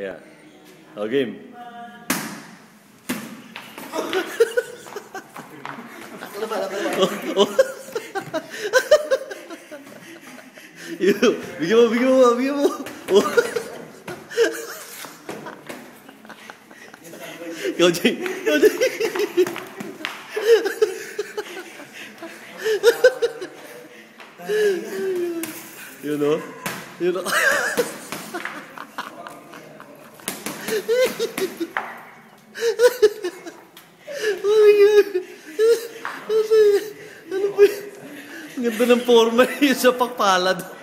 Yeah. Oh, game. Bigyan mo. Ikaw, Jay. Yun o. Oh my God. Ano ba yun? Ang ganda ng forma yun sa pakpalad.